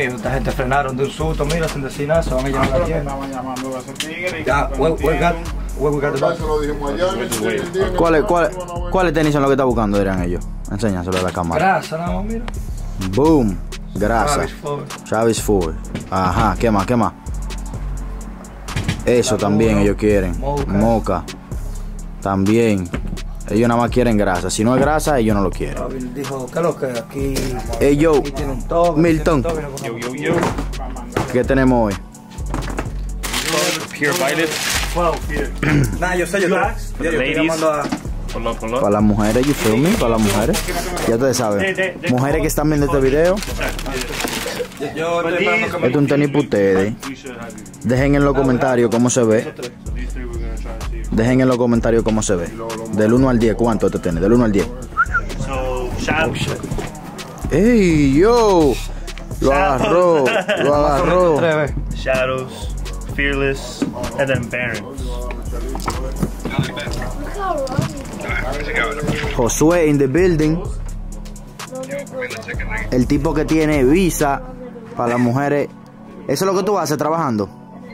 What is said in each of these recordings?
mío, esta gente frenaron de un susto, mira, sin decir nada, se van a llevar la tienda. Estaban llamando a ese tigre. Ya, ¿Cuáles tenis son los que está buscando, dirán ellos? Enséñaselo a la cámara. Grasa, nada más, mira. Boom. Grasa. Travis Ford. Ajá, ¿qué más? ¿Qué más? Eso también ellos quieren. Moca. También. Ellos nada más quieren grasa. Si no es grasa, ellos no lo quieren. Dijo, ¿qué es lo que aquí? Hey, yo. Aquí tiene un toque, Milton. Yo. ¿Qué tenemos hoy? Pure Violet. Nah, yo sé, yo estoy llamando a... Para las mujeres, you feel me? Para las mujeres. Ya ustedes saben. Mujeres que están viendo este video. Yo estoy esperando que Esto es un tenis para ustedes. Dejen en los comentarios cómo se ve. Dejen en los comentarios cómo se ve. Del 1 al 10, ¿cuánto te tiene? Del 1 al 10. ¡Ey, yo! Lo agarró. Lo agarró. Shadows, Fearless, and then Barons. Josué in the building. El tipo que tiene visa para las mujeres. ¿Eso es lo que tú haces trabajando?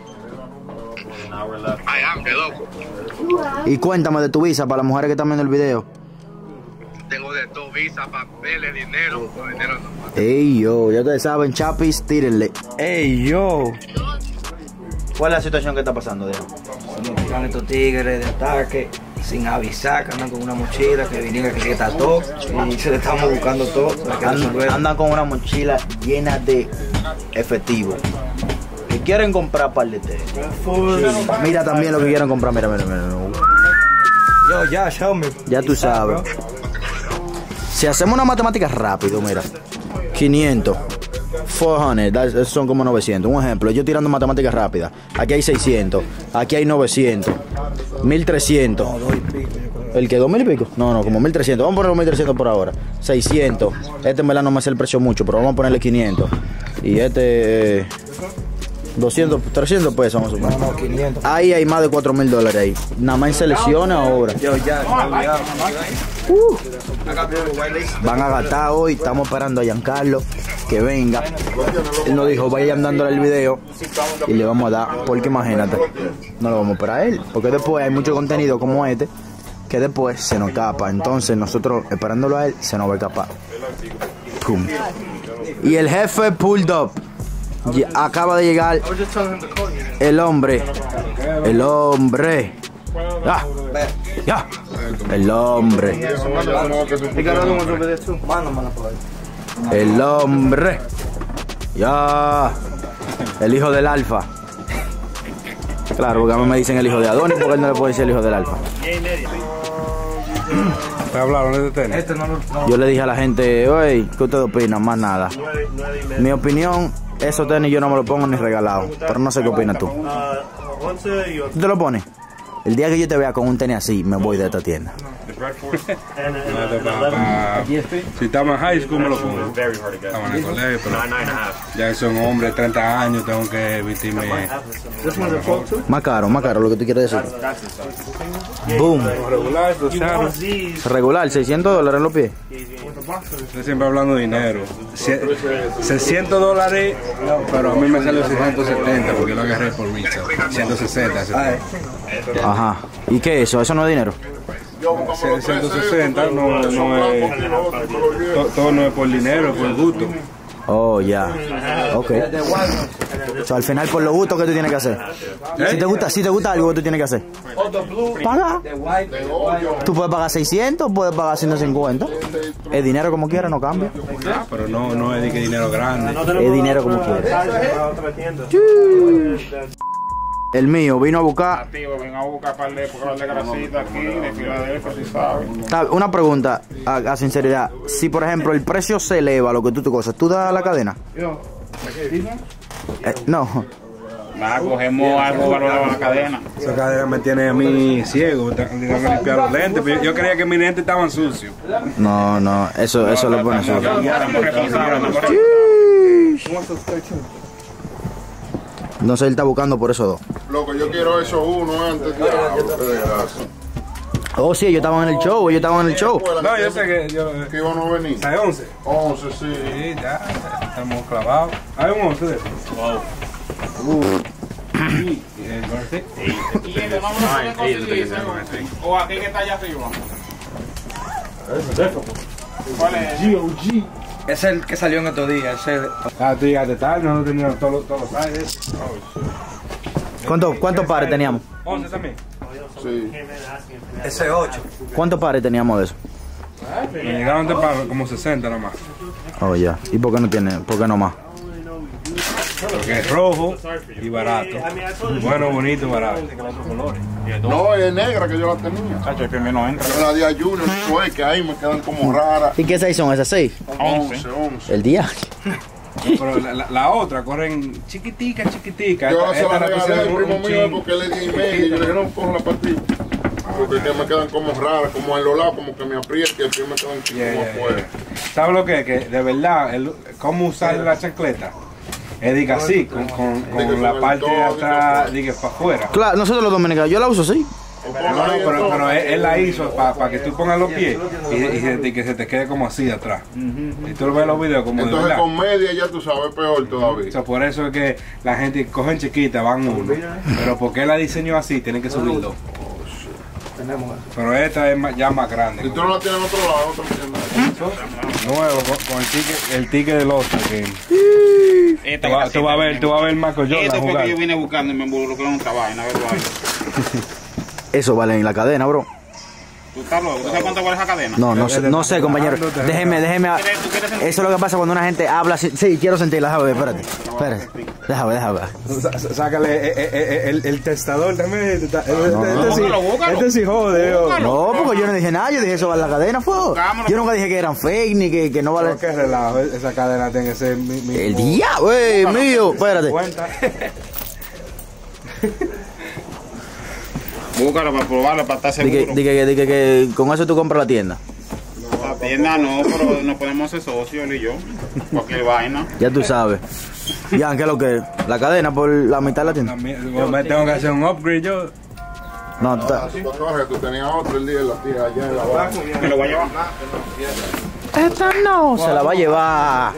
Y cuéntame de tu visa para las mujeres que están viendo el video. Tengo de todo, visa, papeles, dinero. Ey, yo, ya ustedes saben, chapis, tírenle. Ey, yo. ¿Cuál es la situación que está pasando, Diego? Están estos tigres de ataque sin avisar, que andan con una mochila que vinieron que está todo y se le estamos buscando todo. Andan con una mochila llena de efectivo. Que quieren comprar par de té. Sí. Mira también lo que quieren comprar, mira. Yo, ya, show me. Ya tú sabes. Si hacemos una matemática rápido, mira. 500. 400, esos son como 900. Un ejemplo, yo tirando matemáticas rápidas. Aquí hay 600, aquí hay 900, 1300. ¿El que 2000 y pico? No, como 1300. Vamos a poner 1300 por ahora. 600. Este en verdad no me hace el precio mucho, pero vamos a ponerle 500. Y este 200, 300 pesos vamos a suponer. No, 500. Ahí hay más de $4000 ahí. Nada más en selección ahora. Yo, ya, Van a gastar hoy, estamos esperando a Giancarlo que venga. Él nos dijo, vayan dándole el video y le vamos a dar, porque imagínate, no lo vamos a esperar a él, porque después hay mucho contenido como este que después se nos escapa. Entonces nosotros esperándolo a él se nos va a escapar. Pum. Y el jefe pulled up. Acaba de llegar el hombre. Ya. El hombre. El hombre. Ya. El hijo del alfa. Claro, porque a mí me dicen el hijo de Adonis, porque él no le puede decir el hijo del alfa. ¿Te hablaron de este tenis? Yo le dije a la gente, oye, ¿qué ustedes opinan? Más nada. Mi opinión, esos tenis yo no me los pongo ni regalado. Pero no sé qué opinas tú. ¿Tú te lo pones? El día que yo te vea con un tenis así, me voy de esta tienda. Si estamos en high school me lo pongo. Estamos en el colegio, pero ya son hombres, 30 años, tengo que vestirme. Más caro lo que tú quieres decir. Boom. Regular, $600 en los pies. Estoy siempre hablando de dinero. $600, pero a mí me salió 670 porque lo agarré por retail. 160. Ajá. ¿Y qué es eso? ¿Eso no es dinero? 160 no es. Todo no es por dinero, es por gusto. Oh, ya. Ok. So, al final, por lo gusto que tú tienes que hacer. Si te gusta algo, tú tienes que hacer. Paga. Tú puedes pagar 600, puedes pagar 150. El dinero como quiera, no cambia. Pero no es de que dinero grande. Es dinero como quiera. El mío vino a buscar. Vengo a buscar par de grasita aquí de Filadelfia, si sabes. Una pregunta a sinceridad. Si por ejemplo el precio se eleva, lo que tú te cosas, ¿tú das la cadena? No. Nada, cogemos algo valorado en la cadena. Esa cadena me tiene a mí ciego. Tengo que limpiar los lentes. Pero yo creía que mis lentes estaban sucios. No, eso lo pone sucio. Entonces él está buscando por esos dos. Loco, yo quiero eso uno antes de Oh, sí, ellos estaban en el show, No, yo sé que que iban a venir. 11. 11, sí. Sí, ya, estamos clavados. Hay un 11 de esos. Y el norte. O aquí que está allá arriba. ¿Cuál es? GOG. Es el que salió en estos días. Tú llegaste tarde, nosotros teníamos todos los aires. ¿Cuántos pares teníamos? 11 también. Sí. Ese 8. ¿Cuántos pares teníamos de eso? Me llegaron de pago como 60 nomás. Oh, ya. ¿Y por qué no más? Porque es rojo y barato. Bueno, bonito y barato. No, es negra que yo la tenía. Chacho, el primero no entra. Pero la de Ayuno, eso es que ahí me quedan como raras. ¿Y qué 6 son esas 6? 11. El día. Pero la otra corren chiquitica. Yo se la regalé al primo mío porque le di email y yo le dije, no, cojo la partida. Porque es que me quedan como raras, como en los lados, como que me aprieta y el pie me quedan como afuera. ¿Sabes lo que es? Que de verdad, cómo usar la chancleta. Es diga así, con la parte de atrás, diga para afuera. Claro, nosotros los dominicanos, yo la uso así. Pero él la hizo para que tú pongas los pies y que se te quede como así atrás. Y tú ves los videos como entonces de verdad. con media ya tú sabes, peor todavía. O sea, por eso es que la gente cogen chiquita, van uno. Pero porque él la diseñó así, tienen que subir dos. Pero esta es ya más grande. ¿Y tú no la tienes en otro lado? ¿Otro nuevo, con el ticket del otro. Tú vas a ver Marco Jordan Esto fue jugar. que yo vine buscando y me involucré en otra vaina. Eso vale en la cadena, bro. ¿Tú estás loco? ¿Tú sabes cuánto vale esa cadena? No sé, compañero. Déjeme. Eso es lo que pasa cuando una gente habla. Sí, quiero sentirla. Déjame ver, espérate. Déjame. Sácale el testador también. Este sí jode. No, porque yo no dije nada. Yo dije eso vale la cadena, fue. Yo nunca dije que eran fake ni que no vale. Qué relajo. Esa cadena tiene que ser El día, güey, mío. Espérate. Búscalo para probarlo, para estar seguro. Dije que con eso tú compras la tienda. La tienda no, pero nos podemos hacer socios él y yo. Cualquier vaina. Ya tú sabes. Ya, ¿qué es lo que es? La cadena por la mitad de la tienda. Me tengo que hacer un upgrade yo. No, tú estás. Tú tenías otro el día de la tía allá en la barra. Me lo voy a llevar. Esta no, se la va a llevar.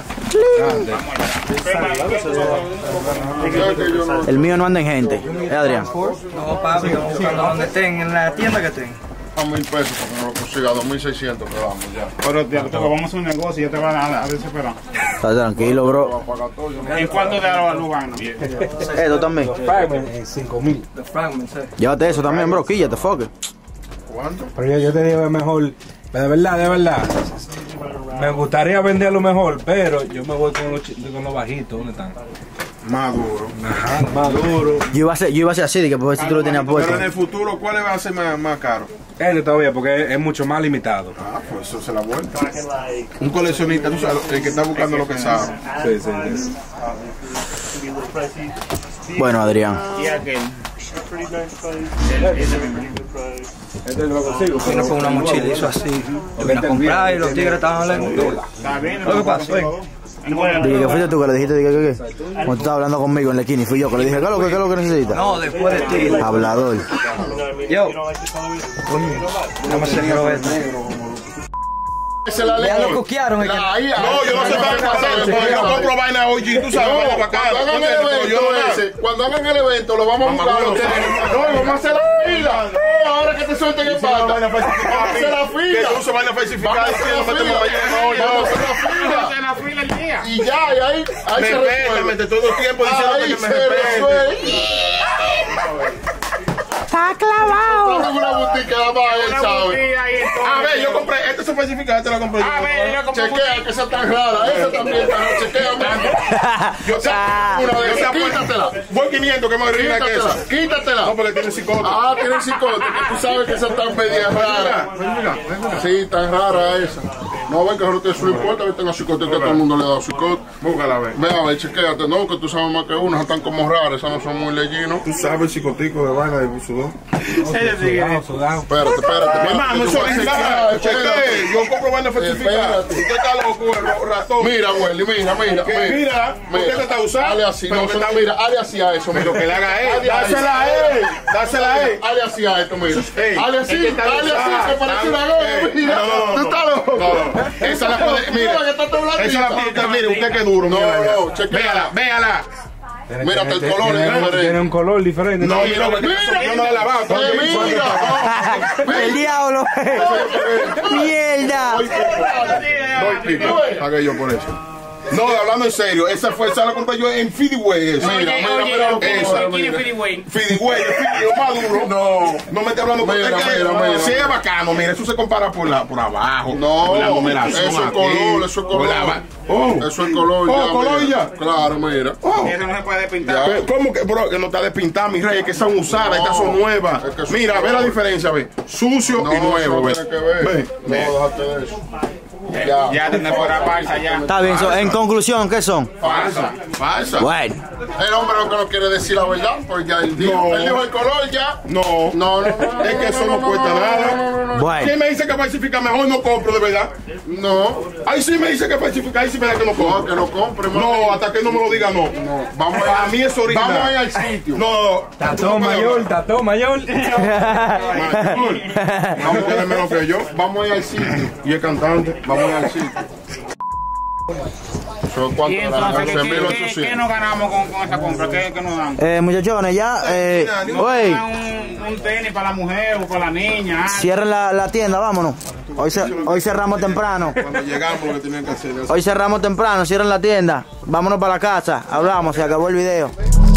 El mío no anda en gente. Adrián. No, papi, donde estén, en la tienda que estén. A $1,000 porque no lo consiga, 2,600 que damos ya. Pero vamos a hacer un negocio y ya te van a desesperar. Está tranquilo, bro. ¿En cuánto te da la vaina? Esto también. En 5,000. The fragments, Llévate eso también, bro. Quíllate, fuck it. ¿Cuánto? Pero yo te digo, es mejor. De verdad. Me gustaría venderlo mejor, pero yo me voy con los bajitos. ¿Dónde están? Más duro. Ajá, más duro. Yo iba a ser así, de que por si tú lo tenías puesto. Pero en el futuro, ¿cuál va a ser más caro? Todavía, porque es mucho más limitado. Ah, pues eso se la vuelta. Un coleccionista, tú sabes, el que está buscando lo que sabe. Sí. Bueno, Adrián. Y aquel. Este lo consigo. Vino con una mochila, hizo así. Yo vine a comprar y los tigres estaban lejos. Está bien. Lo que pasa es Dije que fuiste tú que le dijiste, ¿qué? Cuando tú estabas hablando conmigo en la esquina y fui yo que le dije, ¿qué es lo que necesitas? no, después de ti. Hablador. Yo. No me sé qué lo ves. Se la Ya lo coquearon. No, yo no sé para qué hacer, porque yo compro vaina hoy, tú sabes, vaina para acá. Cuando hagan el evento, lo vamos a buscar. No, vamos a hacer la fila. Ahora que te suelten el pata. Vamos a hacer la fila. Que tú usas vaina falsificada y que nos metemos vamos a hacer la fila el día. Y ya, y ahí se resuelve. Todo el tiempo diciendo que me resuelve. Está clavado. Una boutique, ¿sabes? A ver, yo compré, esta se falsificada, esta la compré yo. A ver, yo compré. Chequea que esa está rara, esa también está rara, chequea. Yo sé, una de esas, quítatela. Voy 500, que más rina que esa. Quítatela. No, porque tiene cicote. Ah, tiene cicote, que tú sabes que esa está media rara. Sí, tan rara esa. No, ven que no te importa que tenga psicote, que todo el mundo le ha dado psicote. Búscala, ve. Ve a ver, chequéate, no, que tú sabes más que uno, están como raras, esas no son muy leyinos. Tú sabes el psicotico de vaina de sudor. Sudado. Espérate. Hermano, eso es nada. Chequé, yo compro vaina falsificada. Usted está loco, ratón. Mira, Welly, mira. Mira, usted te está usando. Hale así, no, mira, hale así a eso. Pero que le haga él. Dásela a él. Hale así a esto, mira. Hale así, que parece una goma, mira. No. Tú estás loco. No. Esa la puede, mira. Esa la puede, mire, usted que duro. No, chequéala. Véala. Mira, hasta el color es diferente. Tiene un color diferente. No, mira, yo no la he lavado. Mira. El diablo. Mierda. Doy pico. Pagué yo por eso. No, hablando en serio, esa la compré yo en Fidway. Mira, esa. Fidway, lo más duro. No me esté hablando con mira. Si es bacano, mira, eso se compara por abajo. No, por la numeración. eso es color. Eso es color. Color ya. Claro, mira. Eso no se puede pintar. ¿Cómo que, bro? Que no está despintada, mi rey, que son usadas, estas son nuevas. Mira, ve la diferencia, ve. Sucio y nuevo, ve. No, déjate de eso. Ya tiene fuera falsa ya. Está bien, en conclusión, ¿qué son? Falsa. Bueno. El hombre lo que no quiere decir la verdad, porque ya él dijo el color ya. No. Es que eso no cuesta nada. Bueno. ¿Quién me dice que falsifica mejor? No compro, de verdad. No. Ahí sí me dice que falsifica, ahí sí me da que no compro. No, que no compre. No, hasta que no me lo diga, no. Vamos a mí es original. Vamos a ir al sitio. No. Tató mayor. Vamos a tener menos que yo. Vamos a ir al sitio. Y el cantante. Vamos a ir al sitio. Y entonces, ¿qué nos ganamos con esa compra? ¿Qué nos dan? Muchachones, ya, güey, Un tenis para la mujer o para la niña. cierren la tienda, vámonos. Hoy cerramos temprano. Cuando llegamos lo que tenían que hacer. Hoy cerramos temprano, cierren la tienda. Vámonos para la casa, hablamos, se acabó el video.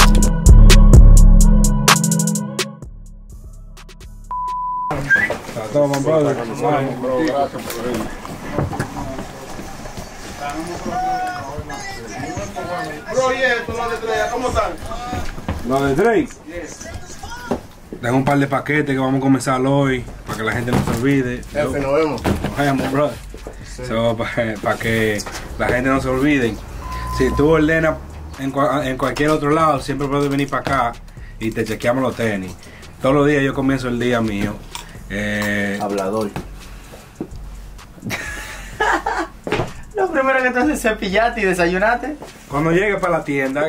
Tató, man, brother. Gracias por venir. Bro, y esto, la de Drake, ¿cómo están? Lo de Drake. Tengo un par de paquetes que vamos a comenzar hoy para que la gente no se olvide. Jefe, nos vemos. Nos vemos, brother. Para que la gente no se olvide. Si tú ordenas en cualquier otro lado, siempre puedes venir para acá y te chequeamos los tenis. Todos los días yo comienzo el día mío. Hablador. Lo primero que te haces es cepillarte y desayunarte. Cuando llegue para la tienda,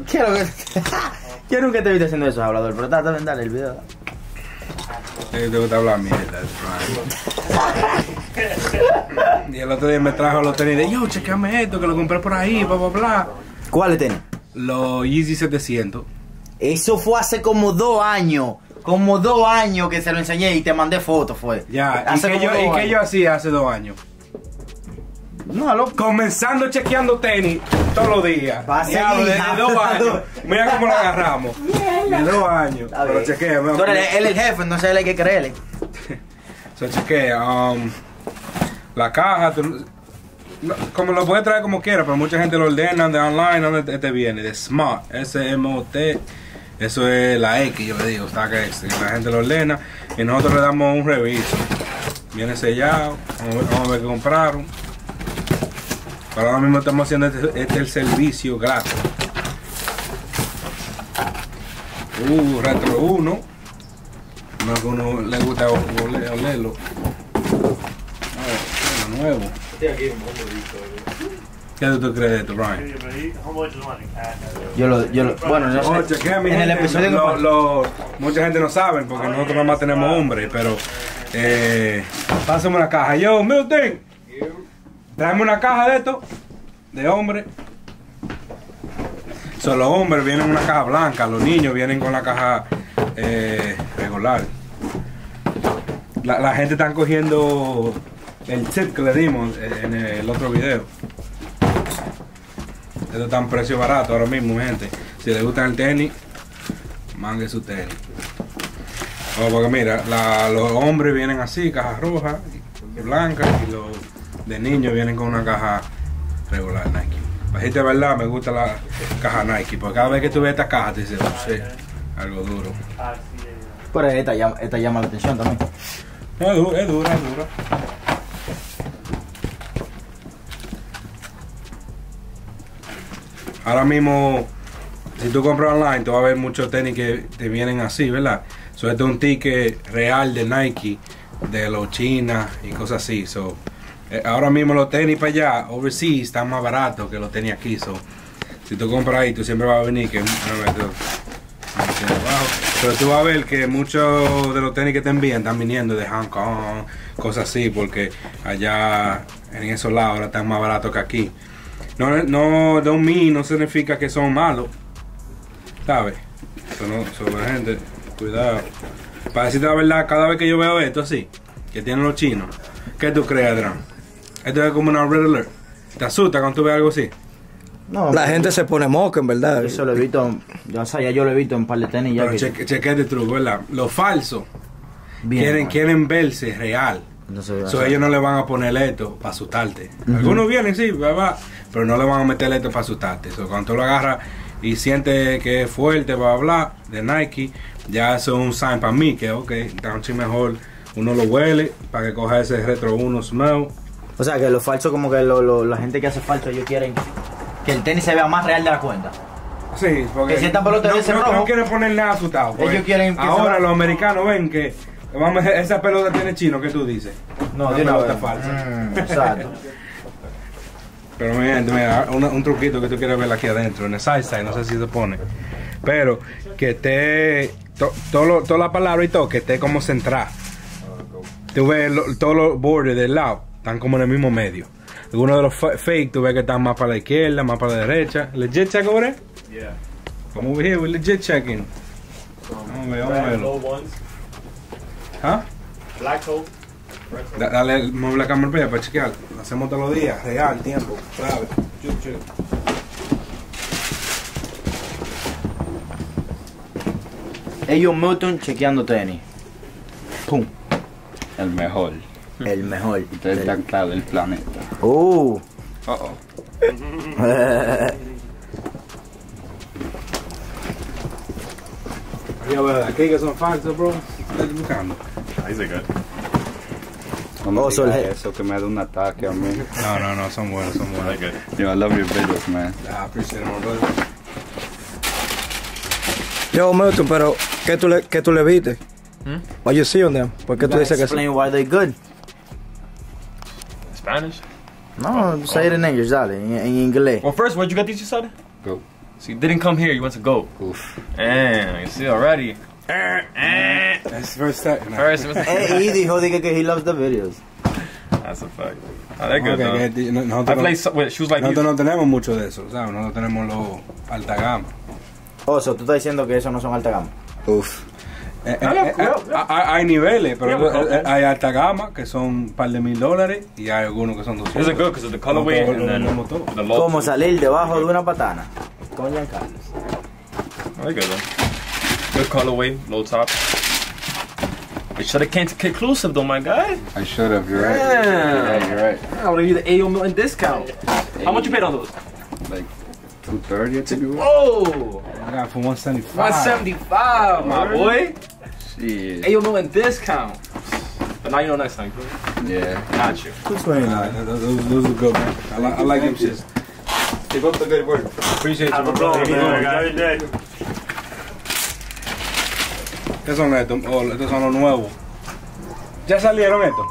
Yo nunca te he visto haciendo eso, hablador, pero dale el video. te gusta hablar mierda. Y el otro día me trajo los tenis de yo, chequeame esto, que lo compré por ahí, bla, bla, bla. ¿Cuáles tenis? Los Yeezy 700. Eso fue hace como 2 años. Como 2 años que se lo enseñé y te mandé fotos, fue. Ya, Hace ¿y qué yo hacía hace 2 años? No, loco. Comenzando chequeando tenis todos los días. Diablo, de 2 años. Mira cómo lo agarramos. De 2 años. Pero chequea. Él es el jefe, entonces él hay que creerle. Chequea. La caja, como lo puedes traer como quieras, pero mucha gente lo ordena de online, donde te viene, de Smart, S-M-O-T. Eso es la X, yo le digo, está que la gente lo ordena y nosotros le damos un reviso. Viene sellado, vamos a ver qué compraron. Pero ahora mismo estamos haciendo este es el servicio gratis. Retro 1. No que uno le gusta olerlo. Nuevo. ¿Qué tú crees de esto, Ryan? Bueno, no sé. En el episodio mucha gente no sabe porque nosotros nada más tenemos hombres, pero pásame una caja. Yo, Milton, tráeme una caja de esto, de hombre. Los hombres vienen en una caja blanca, los niños vienen con la caja regular. La gente está cogiendo el tip que le dimos en el otro video. Esto está en precio barato ahora mismo, gente. Si les gusta el tenis, mande su tenis. Porque mira, los hombres vienen así, caja roja, blanca, y los de niños vienen con una caja regular Nike. Para decirte verdad, me gusta la caja Nike, porque cada vez que tú ves esta caja te dices, algo duro. Pero esta llama la atención también. No, es dura. ahora mismo, si tú compras online, tú vas a ver muchos tenis que te vienen así, ¿verdad? So, este es un ticket real de Nike, de los chinas y cosas así. So, ahora mismo los tenis para allá, overseas, están más baratos que los tenis aquí. So, si tú compras ahí, tú siempre vas a venir que... Pero tú vas a ver que muchos de los tenis que te envían están viniendo de Hong Kong, cosas así, porque allá en esos lados ahora están más baratos que aquí. No, don't mean, no significa que son malos, ¿sabes? Sobre gente, cuidado. Para decirte la verdad, cada vez que yo veo esto así, que tienen los chinos, ¿qué tú crees, Adrián? Esto es como una red alert. ¿Te asusta cuando tú ves algo así? No, la gente se pone moca, en verdad. Eso lo he visto, ya yo lo he visto en par de tenis ya. Pero chequete truco, ¿verdad? Los falsos quieren verse real. So, ellos no le van a poner esto para asustarte. Algunos vienen, sí, pero no le van a meter esto para asustarte. So, cuando tú lo agarras y sientes que es fuerte, bla, bla, de Nike, ya eso es un sign para mí, que ok, está un ching mejor, uno lo huele, para que coja ese Retro 1 smell. O sea, que los falsos, como que la gente que hace falso, ellos quieren que el tenis se vea más real de la cuenta. Sí, porque que si esta pelota no quieren poner nada asustado. Ellos quieren que ahora los americanos ven que esa pelota tiene chino, ¿qué tú dices? No, de una pelota falsa. Exacto. Pero mi gente, mira, un truquito que tú quieres ver aquí adentro, en el side side, no sé si se pone. Pero que esté, toda la palabra y todo, que esté como centrada. Tú ves todos los borders del lado, están como en el mismo medio. Algunos de los fake, tú ves que están más para la izquierda, más para la derecha. Legit check over there? Yeah. Come over here, we're legit checking. Vamos a verlo. ¿Ah? Black hole. Dale, mueve la cámara para chequear. Lo hacemos todos los días, real, tiempo, clave. Ellos Milton chequeando tenis. Pum. El mejor. El mejor. Ustedes están claros del planeta. Aquí que son falsos, bro. Estás buscando. Ahí se cae. No eso que me da un ataque a mí. No, son buenos, son buenos. Yo, I love your videos, man. I appreciate it, my brother. Yo, Milton, pero ¿qué tú le viste? What you see on them? ¿Por qué tú dices que explain why they good? Spanish? No, say it in English, dale, en inglés. Well, first, where'd you get these, you said? Go. So you didn't come here, you went to Go. Oof. You see already. That's first step. He dijo que he loves the videos. That's a fact. Oh, they're good, though. Nosotros I play with shoes like these. no tenemos mucho de eso, ¿sabes? Nosotros tenemos los alta gama. So tú estás diciendo que esos no son alta gama. Uf. Hay niveles, pero hay alta gama que son un par de $1,000 y hay algunos que son $200. These are good because of the colorway and then the low. Como salir debajo de una patana. Con Giancarlo. Oh, they're good, though. Good colorway, low top. You should have came to Conclusive, though, my guy. I should have, you're right. Yeah. You're right. I would give you the A.O. Milton discount. How much you paid on those? Like $230, I think it was. Whoa! I got for $175. $175, my boy. Shit. A.O. Milton discount. But now you know next time. Yeah. Got you. Those are good, man. I like them shits. Keep up the good work. Appreciate you, my brother. ¿Qué son estos? Estos son los nuevos. ¿Ya salieron estos?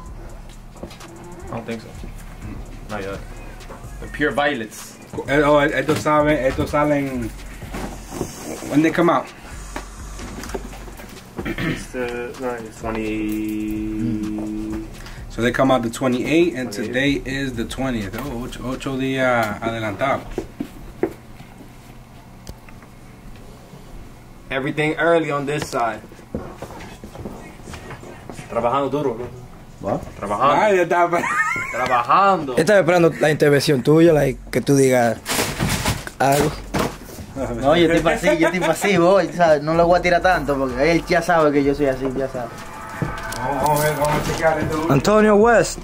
I don't think so. Not yet. The pure violets. Estos salen. When they come out? It's the 20. So they come out the 28th and today is the 20th. Oh, 8 días adelantado. Everything early on this side. Trabajando duro, bro. What? Trabajando. Ay, ya está. Trabajando. Estaba esperando la intervención tuya, que tú digas algo. No, yo estoy pasivo hoy, ¿sabes? No lo voy a tirar tanto porque él ya sabe que yo soy así, ya sabe. Vamos a chequear esto. Antonio West.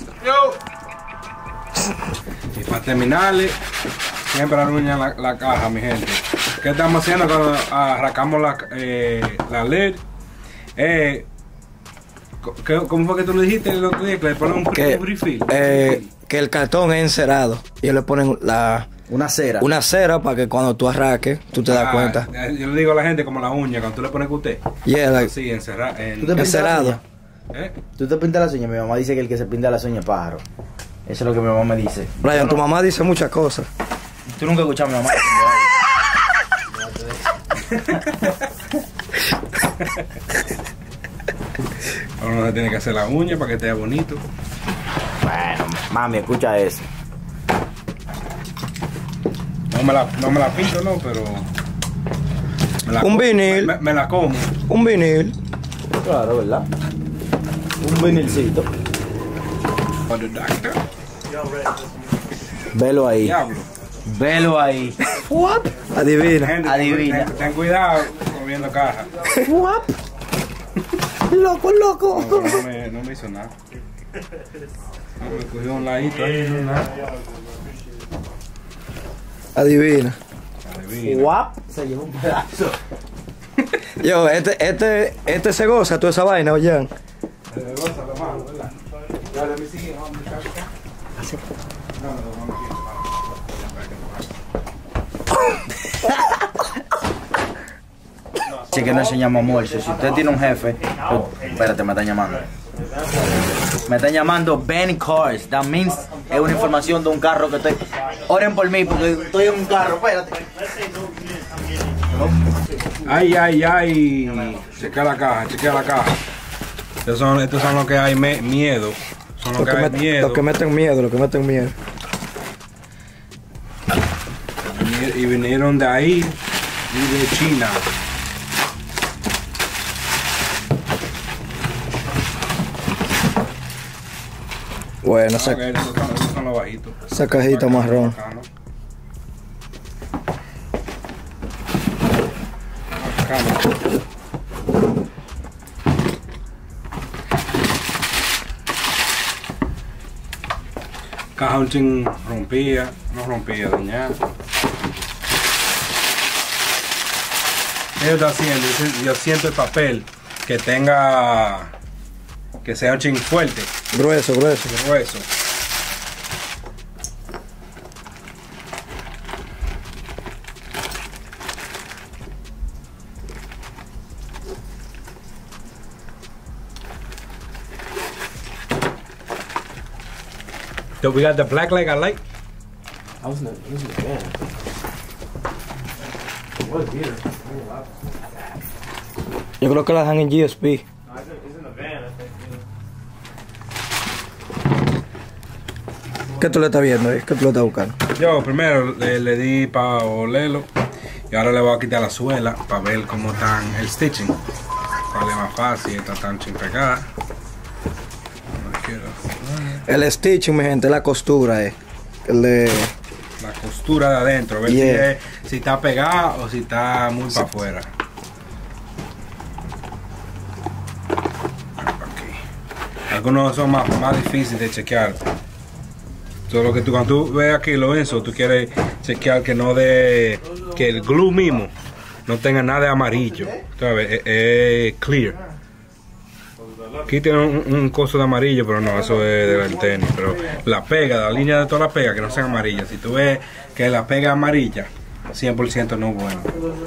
Y para terminarle, siempre arruinan la caja, mi gente. ¿Qué estamos haciendo cuando arrancamos la LED? ¿Cómo fue que tú le dijiste que le ponen un refill? Que el cartón es encerado y ellos le ponen Una cera. Una cera para que cuando tú arraques, tú te das cuenta. Yo le digo a la gente como la uña, cuando tú le pones cuté. Yeah, like, Sí, encerrado. ¿Tú te pintas encerado. las uñas? ¿Tú te pintas las uñas? Mi mamá dice que el que se pinta las uñas es pájaro. Eso es lo que mi mamá me dice. Brian, tu mamá dice muchas cosas. Tú nunca escuchas a mi mamá. Uno se tiene que hacer la uña para que esté bonito. Bueno, mami, escucha eso. No me la pinto, no, pero... Un vinil. Me la como. Un vinil. Claro, ¿verdad? Un vinilcito. For the doctor. Velo ahí. Diablo. Velo ahí. Adivina. Gente, Adivina. ten cuidado comiendo caja. Loco, loco. No me hizo nada. No, me cogió un ladito ahí, no nada. Adivina. Adivina. Guap. Se llevó un pedazo. Yo, este se goza toda esa vaina, oye. Sí que no enseñamos almuerzo. Si usted tiene un jefe... Espérate, me están llamando. Me están llamando Ben Cars. That means es una información de un carro que estoy... Oren por mí porque estoy en un carro. Espérate. Ay, ay, ay. Chequea la caja, chequea la caja. Estos son los que hay miedo. Son los que hay miedo. Los que meten miedo, los que meten miedo. Y vinieron de ahí y de China. Bueno, Estos son los bajitos. esa cajita marrón. Bacano. Caja un chin rompía, no rompía, dañada. Ellos haciendo, yo siento el papel que tenga, que sea un chin fuerte, Grueso, grueso. grueso. So we got the black leg I like. I was in the van. What here? Yo creo que la dejan en GSP. No, it's in the van, I think. ¿Qué tú le estás viendo ahí? ¿Qué tú le estás buscando? Yo primero le di para olerlo y ahora le voy a quitar la suela para ver cómo están el stitching. Cuál es más fácil, está tan chin pegada. No quiero. El stitching, mi gente, la costura, el de... La costura de adentro, ver Yeah. si está pegada o si está muy para afuera. Aquí. Algunos son más difíciles de chequear. Solo que cuando tú ves aquí lo eso, tú quieres chequear que no que el glue mismo no tenga nada de amarillo. ¿Sabes? Es clear. Aquí tiene un coso de amarillo, pero no, eso es del tenis. Pero la pega, la línea de toda la pega, que no sean amarillas. Si tú ves que la pega amarilla, 100% no es bueno.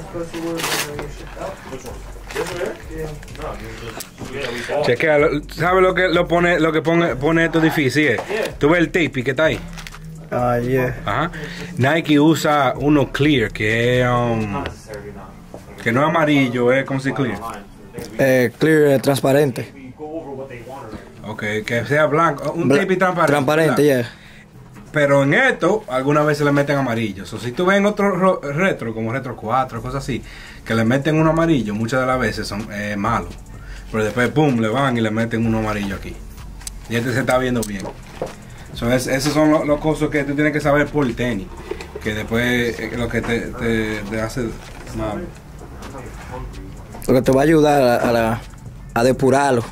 Chequea, ¿sabes lo que pone esto difícil? Tú ves el tape que está ahí. Ah, yeah. Ajá. Nike usa uno clear, que es que no es amarillo, es como si clear. Clear, transparente. Ok, que sea blanco, un tape transparente. Transparente, blanco. yeah. Pero en esto, algunas veces le meten amarillo. O si tú ves en otro retro, como retro 4, cosas así, que le meten uno amarillo, muchas de las veces son malos. Pero después, pum, le van y le meten uno amarillo aquí. Y este se está viendo bien. Esos son los cosas que tú tienes que saber por el tenis. Que después lo que te hace malo. Lo que te va a ayudar a depurarlo.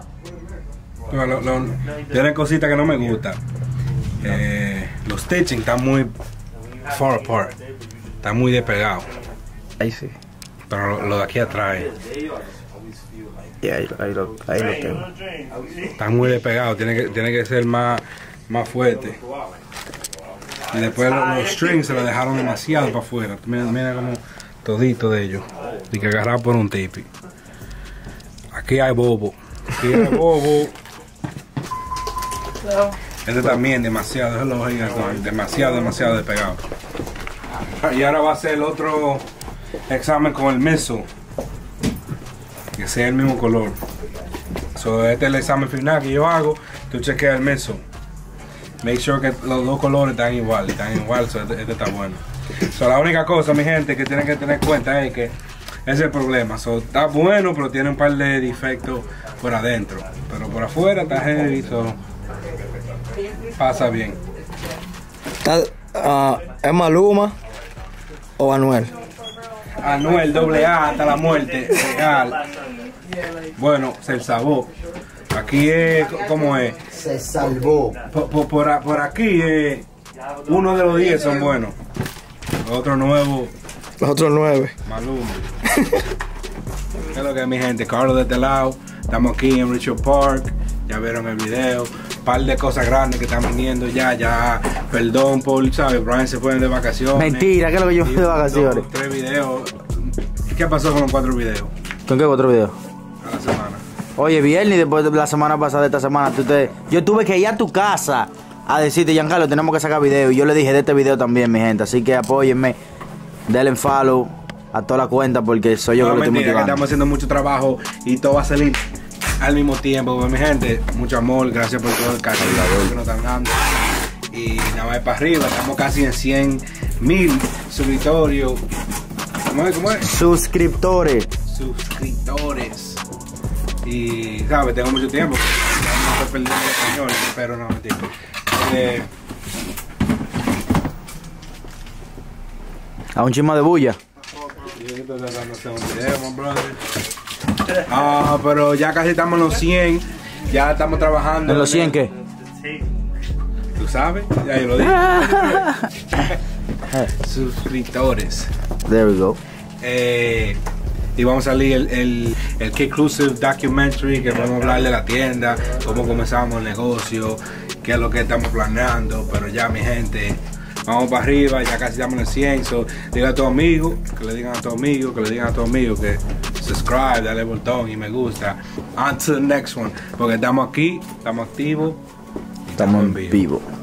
Tienen cositas que no me gustan. Los stitching están muy far apart. Están muy despegados. Ahí sí. Pero lo de aquí atrás Yeah, ahí lo tengo. están muy despegados. Tiene que ser más fuerte. Y después los strings se lo dejaron demasiado para afuera. Mira como todito de ellos. Y que agarrar por un tipi. Aquí hay bobo. Aquí hay bobo. Este también demasiado, es lógico, demasiado despegado. Y ahora va a ser el otro examen con el meso. Que sea el mismo color. So, este es el examen final que yo hago. Tú chequeas el meso. Make sure que los dos colores están igual, so este está bueno. So, la única cosa, mi gente, que tienen que tener en cuenta es que ese es el problema. So, está bueno, pero tiene un par de defectos por adentro. Pero por afuera está heavy, so pasa bien. ¿Es Maluma o Anuel? Anuel AA hasta la muerte, real. Bueno, se salvó. Aquí es, ¿cómo es? Se salvó. Por aquí, uno de los 10 son buenos. Los otros 9. Los otros 9. Maluma. ¿Qué es lo que es, mi gente? Carlos de este lado. Estamos aquí en Richard Park. Ya vieron el video. Un par de cosas grandes que están viniendo ya. Perdón por, ¿sabes? Brian se fue de vacaciones. Mentira, ¿qué es lo que yo fui de vacaciones? 3 videos. ¿Qué pasó con los 4 videos? ¿Con qué 4 videos? A la semana. Oye, viernes, después de la semana pasada, de esta semana, yo tuve que ir a tu casa a decirte, Giancarlo, tenemos que sacar video. Y yo le dije de este video también, mi gente. Así que apóyenme, denle en follow a toda la cuenta porque soy yo que lo estoy motivando. Estamos haciendo mucho trabajo y todo va a salir al mismo tiempo. Pues, mi gente, mucho amor, gracias por todo el cariño que nos están dando. Y nada más para arriba, estamos casi en 100,000 suscriptores. ¿Cómo es? Suscriptores. Y, ¿sabes? Tengo mucho tiempo. No estoy perdiendo el español, pero no, mentira. A un chisma de bulla. Pero ya casi estamos en los 100. Ya estamos trabajando. ¿En los 100 qué? ¿Tú sabes? Ya yo lo dije. Suscriptores. There we go. Y vamos a salir el K-Clusive documentary, que vamos a hablar de la tienda, cómo comenzamos el negocio, qué es lo que estamos planeando. Pero ya, mi gente, vamos para arriba, ya casi estamos en el 100. So, diga a tu amigo, que le digan a tu amigo, que subscribe, dale el botón y me gusta. On to the next one, porque estamos aquí, estamos activos, estamos en vivo.